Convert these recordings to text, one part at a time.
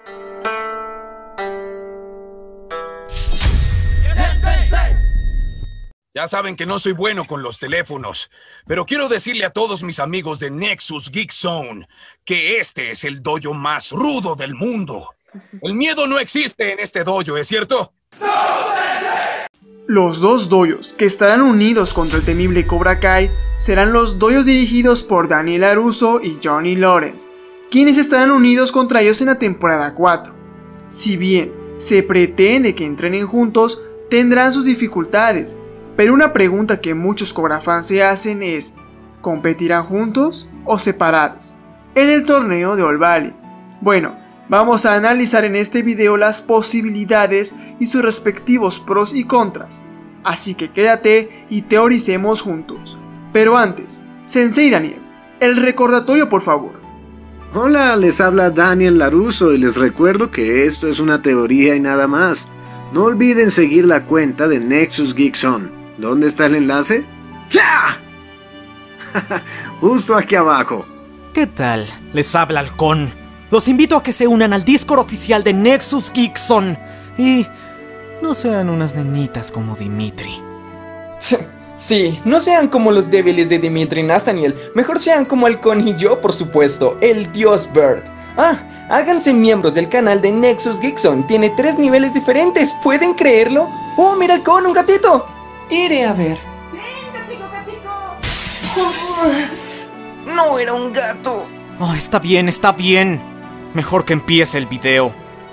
Ya saben que no soy bueno con los teléfonos, pero quiero decirle a todos mis amigos de Nexus Geek Zone que este es el dojo más rudo del mundo. El miedo no existe en este dojo, ¿es cierto? Los dos dojos que estarán unidos contra el temible Cobra Kai serán los dojos dirigidos por Daniel LaRusso y Johnny Lawrence, quienes estarán unidos contra ellos en la temporada 4. Si bien se pretende que entrenen juntos, tendrán sus dificultades. Pero una pregunta que muchos Cobra fans se hacen es, ¿competirán juntos o separados en el torneo de All Valley? Bueno, vamos a analizar en este video las posibilidades y sus respectivos pros y contras. Así que quédate y teoricemos juntos. Pero antes, Sensei Daniel, el recordatorio por favor. Hola, les habla Daniel LaRusso y les recuerdo que esto es una teoría y nada más. No olviden seguir la cuenta de Nexus Geek Zone. ¿Dónde está el enlace? ¡Ya! Justo aquí abajo. ¿Qué tal? Les habla Halcón. Los invito a que se unan al Discord oficial de Nexus Geek Zone y no sean unas nenitas como Dimitri. Sí, no sean como los débiles de Dimitri y Nathaniel, mejor sean como Halcón y yo, por supuesto, el Dios Bird. Háganse miembros del canal de Nexus Geek Zone, tiene 3 niveles diferentes, ¿pueden creerlo? ¡Oh, mira Halcón, un gatito! Iré a ver. ¡Ven, gatito! No era un gato. Oh, está bien. Mejor que empiece el video.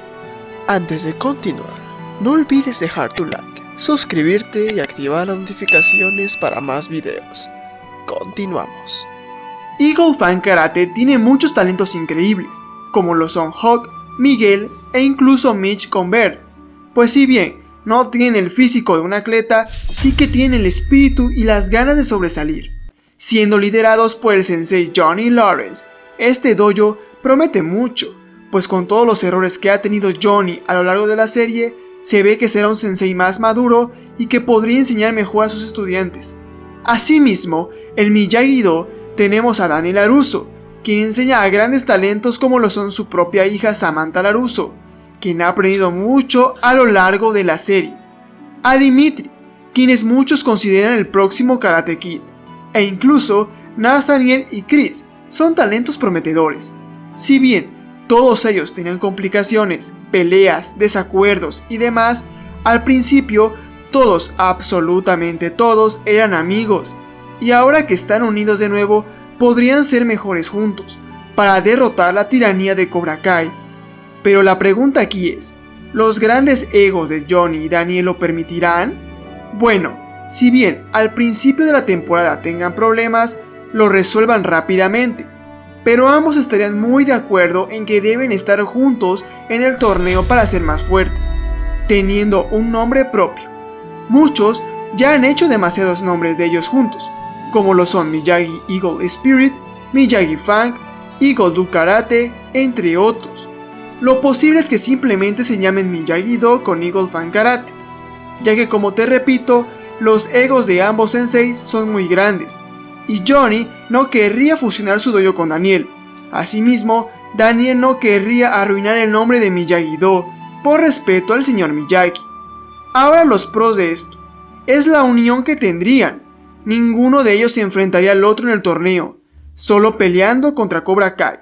Antes de continuar, no olvides dejar tu like, suscribirte y activar las notificaciones para más videos. Continuamos. Eagle Fang Karate tiene muchos talentos increíbles, como lo son Hawk, Miguel e incluso Mitch Convert. Pues si bien no tienen el físico de un atleta, sí que tienen el espíritu y las ganas de sobresalir. Siendo liderados por el sensei Johnny Lawrence, este dojo promete mucho, pues con todos los errores que ha tenido Johnny a lo largo de la serie, se ve que será un sensei más maduro y que podría enseñar mejor a sus estudiantes. Asimismo, en Miyagi-Do tenemos a Daniel LaRusso, quien enseña a grandes talentos como lo son su propia hija Samantha LaRusso, quien ha aprendido mucho a lo largo de la serie, a Dimitri, quienes muchos consideran el próximo Karate Kid, e incluso Nathaniel y Chris son talentos prometedores. Si bien todos ellos tenían complicaciones, peleas, desacuerdos y demás, al principio todos, absolutamente todos, eran amigos, y ahora que están unidos de nuevo, podrían ser mejores juntos, para derrotar la tiranía de Cobra Kai. Pero la pregunta aquí es, ¿los grandes egos de Johnny y Daniel lo permitirán? Bueno, si bien al principio de la temporada tengan problemas, lo resuelvan rápidamente, pero ambos estarían muy de acuerdo en que deben estar juntos en el torneo para ser más fuertes, teniendo un nombre propio. Muchos ya han hecho demasiados nombres de ellos juntos, como lo son Miyagi Eagle Spirit, Miyagi Fang, Eagle Do Karate, entre otros. Lo posible es que simplemente se llamen Miyagi-Do con Eagle Fang Karate, ya que como te repito, los egos de ambos senseis son muy grandes, y Johnny no querría fusionar su dojo con Daniel. Asimismo, Daniel no querría arruinar el nombre de Miyagi-Do, por respeto al señor Miyagi. Ahora los pros de esto, es la unión que tendrían, ninguno de ellos se enfrentaría al otro en el torneo, solo peleando contra Cobra Kai.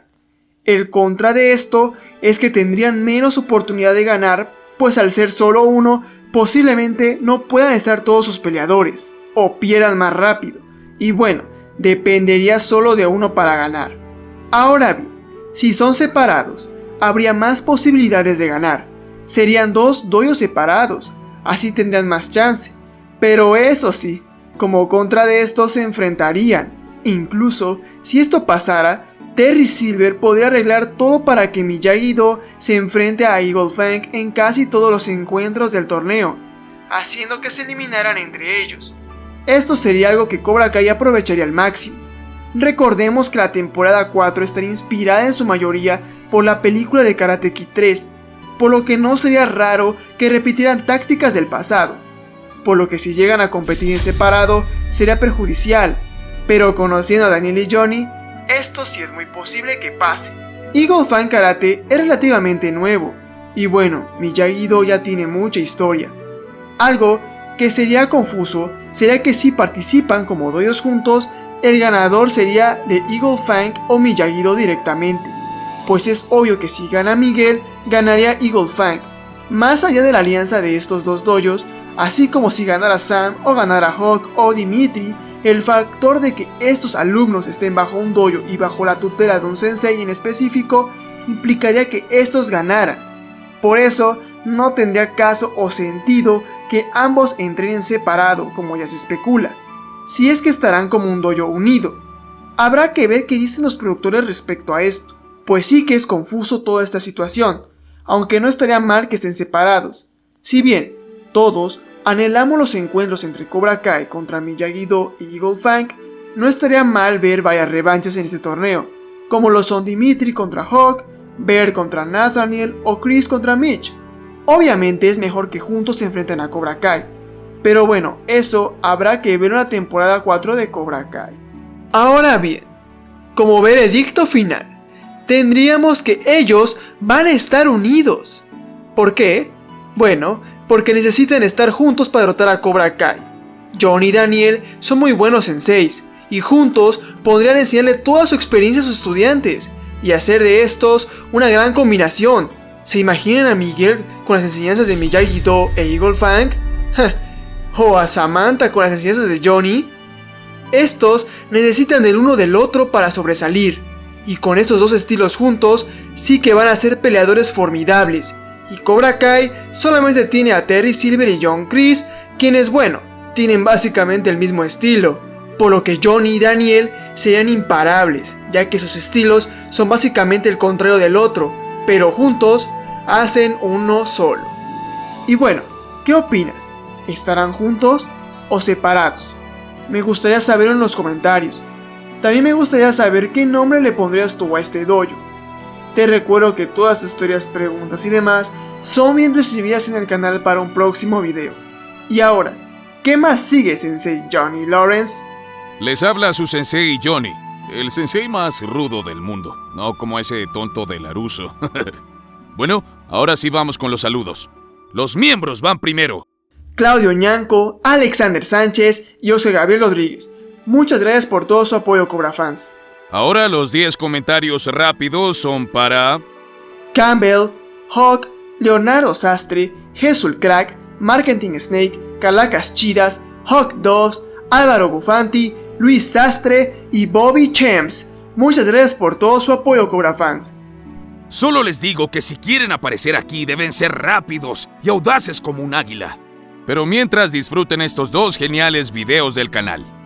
El contra de esto es que tendrían menos oportunidad de ganar, pues al ser solo uno, posiblemente no puedan estar todos sus peleadores, o pierdan más rápido, y bueno, dependería solo de uno para ganar. Ahora bien, si son separados, habría más posibilidades de ganar, serían 2 dojos separados, así tendrían más chance, pero eso sí, como contra de estos se enfrentarían, incluso si esto pasara, Terry Silver podría arreglar todo para que Miyagi-Do se enfrente a Eagle Fang en casi todos los encuentros del torneo, haciendo que se eliminaran entre ellos. Esto sería algo que Cobra Kai aprovecharía al máximo. Recordemos que la temporada 4 estaría inspirada en su mayoría por la película de Karate Kid 3, por lo que no sería raro que repitieran tácticas del pasado, por lo que si llegan a competir en separado sería perjudicial, pero conociendo a Daniel y Johnny, esto sí es muy posible que pase. Eagle Fang Karate es relativamente nuevo, y bueno, Miyagi-Do ya tiene mucha historia. Algo que sería confuso sería que si participan como dojos juntos, el ganador sería de Eagle Fang o Miyagi-Do directamente, pues es obvio que si gana Miguel, ganaría Eagle Fang. Más allá de la alianza de estos dos dojos, así como si ganara Sam o ganara Hawk o Dimitri, el factor de que estos alumnos estén bajo un dojo y bajo la tutela de un sensei en específico implicaría que estos ganaran. Por eso no tendría caso o sentido que ambos entrenen separado como ya se especula, si es que estarán como un dojo unido. Habrá que ver qué dicen los productores respecto a esto, pues sí que es confuso toda esta situación, aunque no estaría mal que estén separados. Si bien todos anhelamos los encuentros entre Cobra Kai contra Miyagi-Do y Eagle Fang, no estaría mal ver varias revanchas en este torneo, como lo son Dimitri contra Hawk, Bear contra Nathaniel o Chris contra Mitch. Obviamente es mejor que juntos se enfrenten a Cobra Kai, pero bueno, eso habrá que ver en la temporada 4 de Cobra Kai. Ahora bien, como veredicto final, tendríamos que ellos van a estar unidos. ¿Por qué? Bueno, porque necesitan estar juntos para derrotar a Cobra Kai. Johnny y Daniel son muy buenos senseis, y juntos podrían enseñarle toda su experiencia a sus estudiantes, y hacer de estos una gran combinación. ¿Se imaginan a Miguel con las enseñanzas de Miyagi-Do e Eagle Fang? ¿O a Samantha con las enseñanzas de Johnny? Estos necesitan del uno del otro para sobresalir, y con estos dos estilos juntos sí que van a ser peleadores formidables. Y Cobra Kai solamente tiene a Terry Silver y John Chris, quienes bueno, tienen básicamente el mismo estilo, por lo que Johnny y Daniel serían imparables, ya que sus estilos son básicamente el contrario del otro, pero juntos hacen uno solo. Y bueno, ¿qué opinas? ¿Estarán juntos o separados? Me gustaría saberlo en los comentarios. También me gustaría saber qué nombre le pondrías tú a este dojo. Te recuerdo que todas tus historias, preguntas y demás son bien recibidas en el canal para un próximo video. Y ahora, ¿qué más sigue, Sensei Johnny Lawrence? Les habla su sensei Johnny, el sensei más rudo del mundo, no como ese tonto de Laruso. Bueno, ahora sí vamos con los saludos. Los miembros van primero. Claudio Ñanco, Alexander Sánchez y José Gabriel Rodríguez. Muchas gracias por todo su apoyo, Cobra Fans. Ahora los 10 comentarios rápidos son para... Campbell, Hawk, Leonardo Sastre, Jesús Crack, Marketing Snake, Calacas Chidas, Hawk 2, Álvaro Bufanti, Luis Sastre y Bobby Champs. Muchas gracias por todo su apoyo, Cobra Fans. Solo les digo que si quieren aparecer aquí deben ser rápidos y audaces como un águila. Pero mientras disfruten estos dos geniales videos del canal.